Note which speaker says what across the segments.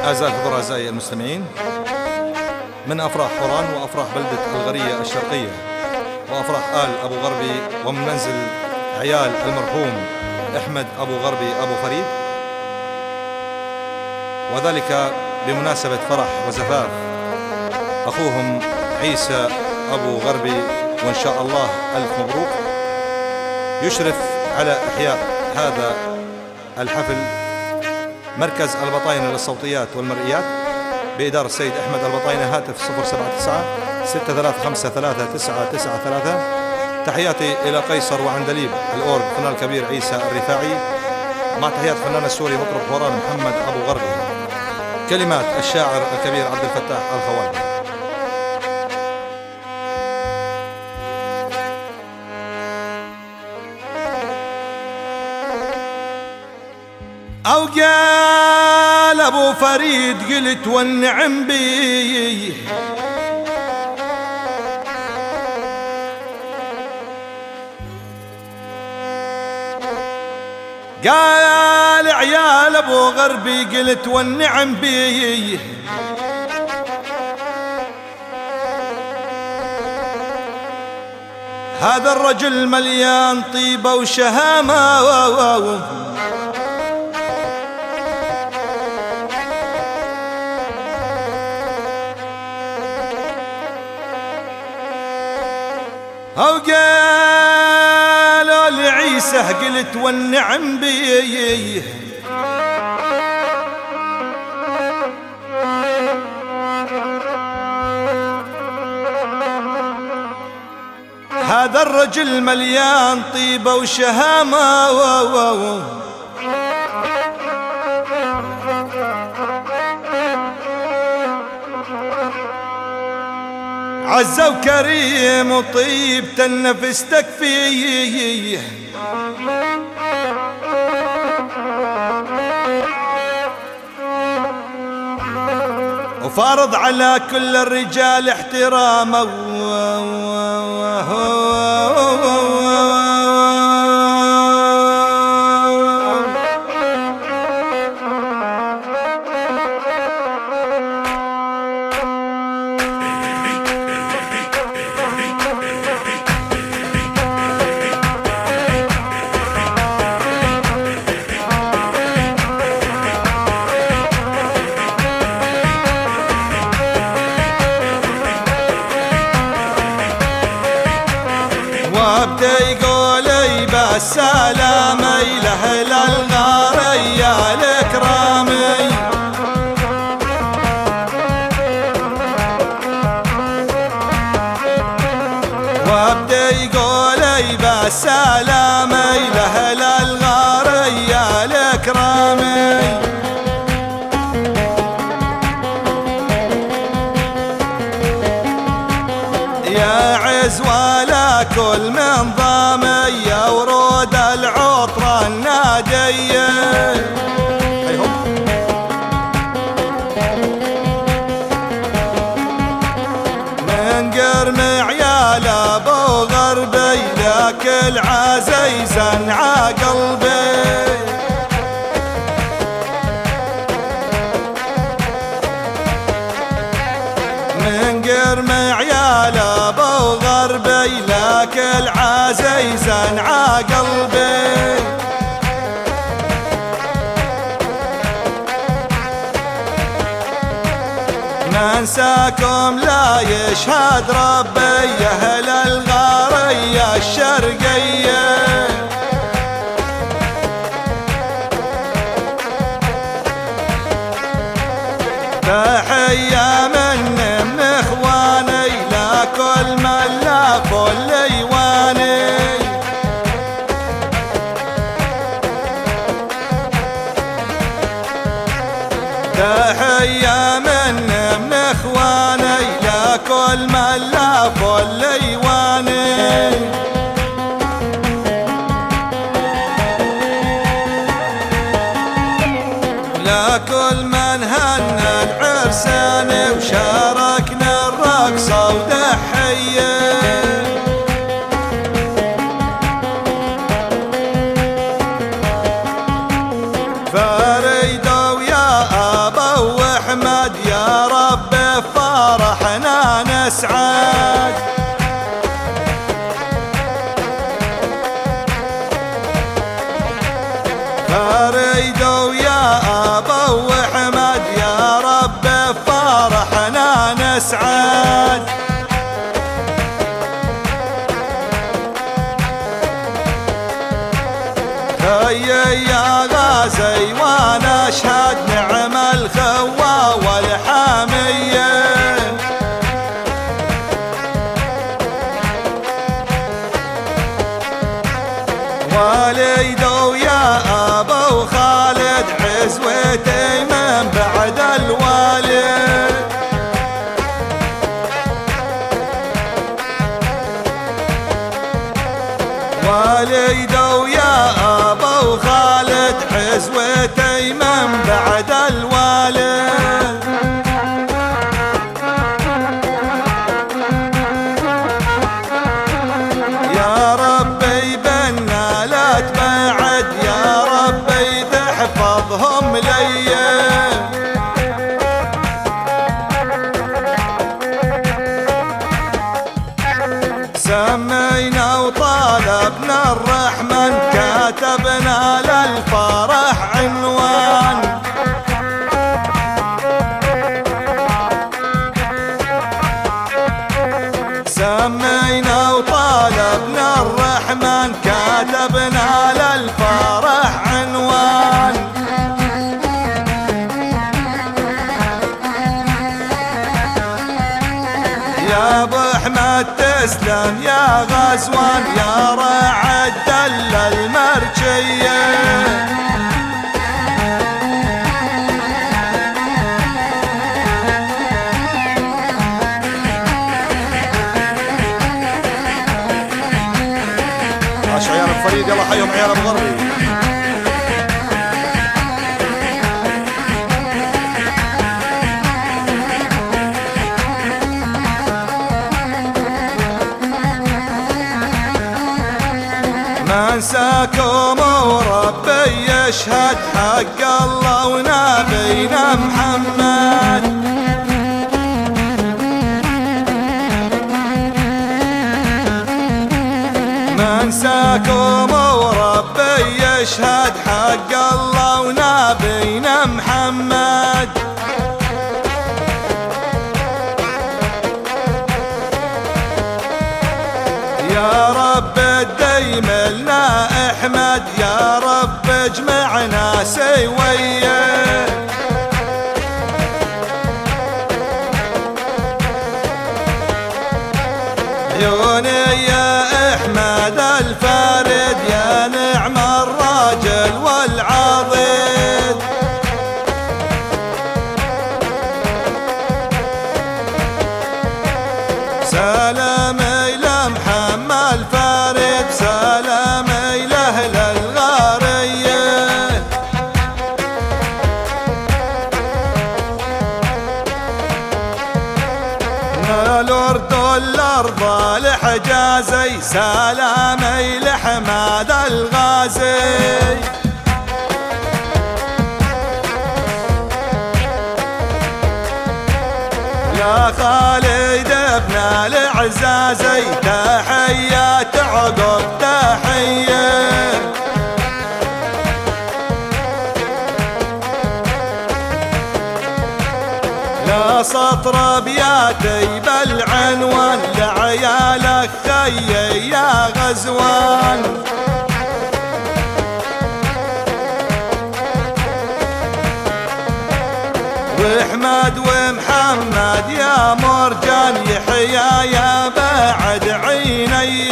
Speaker 1: أعزائي الحضور أعزائي المستمعين، من أفراح حوران وأفراح بلدة الغرية الشرقية وأفراح آل أبو غربي، ومن منزل عيال المرحوم أحمد أبو غربي أبو فريد، وذلك بمناسبة فرح وزفاف أخوهم عيسى أبو غربي، وإن شاء الله ألف مبروك. يشرف على إحياء هذا الحفل مركز البطاينة للصوتيات والمرئيات بإدارة السيد أحمد البطاينة. هاتف 079 6353 تحياتي إلى قيصر وعندليب الأورج فنان الكبير عيسى الرفاعي، مع تحيات فنان السوري مطرب حوران محمد أبو غربي. كلمات الشاعر الكبير عبد الفتاح الخوالي. أو قال أبو فريد قلت والنعم بي، قال عيال أبو غربي قلت والنعم بي، هذا الرجل مليان طيبة وشهامة، أو قالوا لعيسى قلت والنعم بي، هذا الرجل مليان طيبة وشهامة، عزة وكريم وطيبة النفس تكفيه، وفارض على كل الرجال احترامه، وابدا يقولي بالسلامي لأهل الغارية الكرامي، وابدا يقولي بالسلامي لأهل الغارية الكرامي، يا عز ولا كل من ضامي يا ورود العطرة النادية، من قرم عيال أبو غربي ذاك العزيز انعى قلبي، من قرم عيال أبو غربي لك العزيز انعى قلبي، ننساكم لا يشهد ربي يا أهل الغارية الشرقية، تحية من اخواني لكل من لاف الايواني، تحية من اخواني لكل من لاف الايواني، لكل من هنى العرسان وشاركنا الرقصة ودحية، فريدة ويا أبو نسعد. فريد ويا أبو أحمد يا رب بفرحنا نسعد. هيا يا غازي ونشهد نعم الخوة والحامية. واليد ويا أبو خالد عزوتي من بعد الوالد. واليد ويا أبو خالد عزوتي من بعد الوالد. يا ربي بنا لا تبعد، يا ربي تحفظهم لي. سمينا وطالبنا الرحمن كتبنا للفرح عنوان. سمينا وطالبنا الرحمن كتبنا للفرح عنوان. يا ابو احمد تسلم يا غزوان يا راعي الدلة المرجية. عاش عيال الفريق، يلا حيهم عيال ابو غربي. ما انساكم وربي يشهد حق الله ونبينا محمد. ما انساكم وربي يشهد حق الله ونبينا محمد. يا رب الديم لنا احمد، يا رب اجمعنا سويه. عيوني يا احمد الفارد يا نعم الراجل والعضيد. سلامي لمحمد الفارد، سلامي لاهل الغارية. الأرض الأرض الحجازي، سلامي لحماد الغازي. يا خالد ابن العزازي تحيات عقب تحية. لا سطر ابياتي بالعنوان لعيالك خيي يا غزوان. واحمد ومحمد يا مرجان يحيى يا بعد عيني.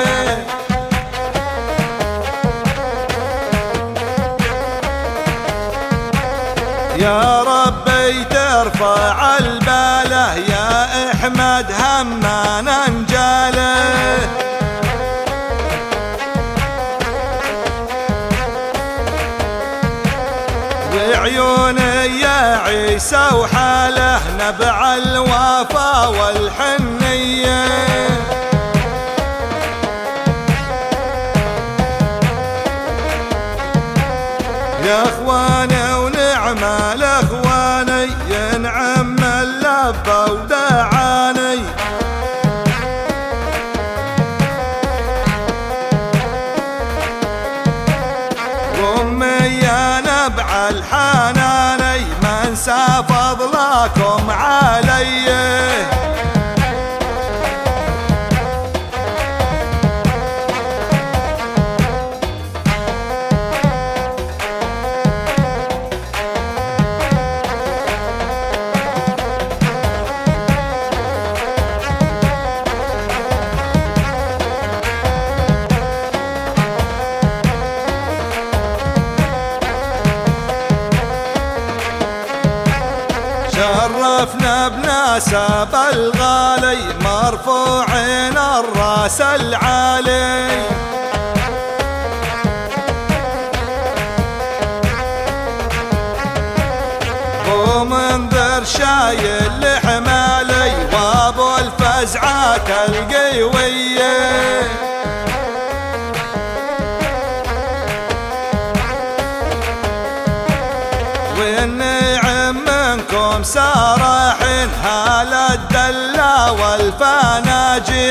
Speaker 1: يا ربي ترفع الباله يا احمد همنا نجاله. وعيوني يا عيسى وحاله نبع الوفا والحنيه. يا اخواني ونعم الاخواني ينعم اللبى ودعاني. حناني ما انسى فضلكم علي. شرفنا بنسب الغالي مرفوعين الراس العالي. ومنذر شايل لحمالي وابو الفزعات القوية. والنعم منكم سارحين هال الدلا والفناجي.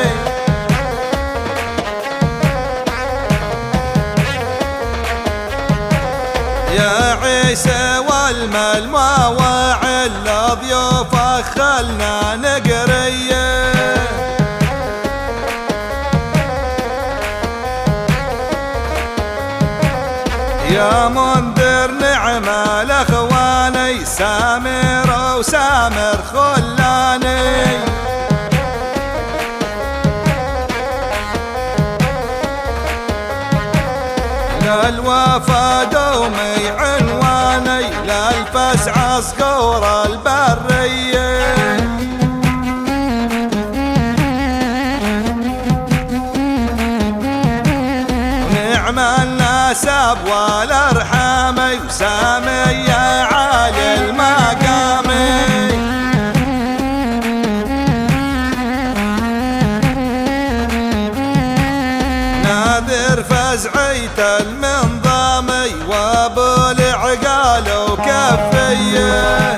Speaker 1: يا عيسى والمواعل لضيوفك خلنا نقريه. يا منذر نعم الاخواني سامر وسامر خلاني. للوفا دومي عنواني للفزع صقور البريه. نعم النسب والارحامي وسامي يا عالي المقامي. ناذر فزعيت المنظامي وابو العقال وكفيه.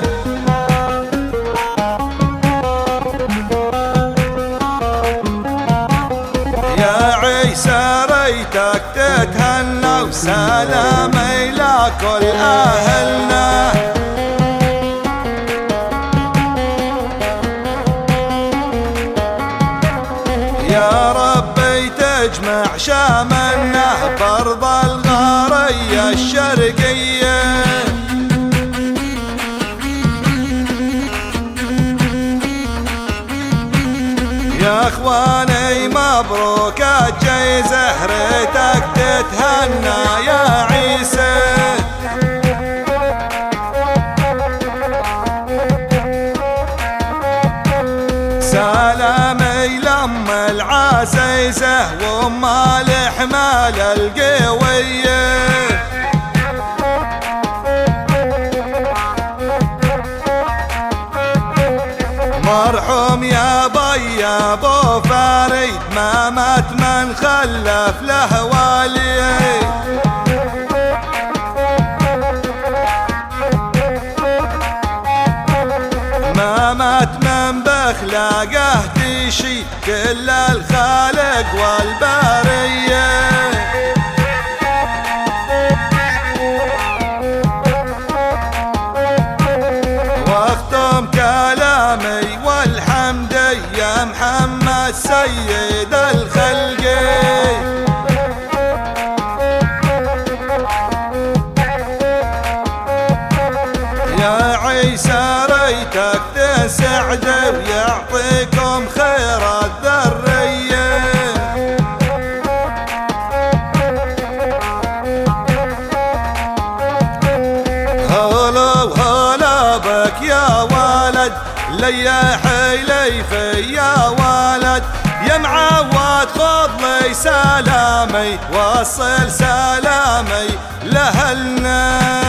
Speaker 1: يا عيسى ريتك تتهنى وسلامي لكل اهلنا. يا ربي تجمع شاملنا برض الغارية الشرقية. يا اخواني مبروك الجيزة ريتك تتهنى يا عيسى. سلامي لام العزيزة وام الحمال القوية. مرحوم يا بي يا ابو فريد ما مات من خلف له والي. ما مات من بخلاقه تشيد كل الخالق والبريه. واختم كلامي والحمد يا محمد سيد الخلق. يا عيسى ريتك تسعد ويعطيكم خير الذريه. هلا وهلا بك يا ولد ليا حيلي في يا ولد. يا معود خذ لي سلامي وصل سلامي لأهلنا.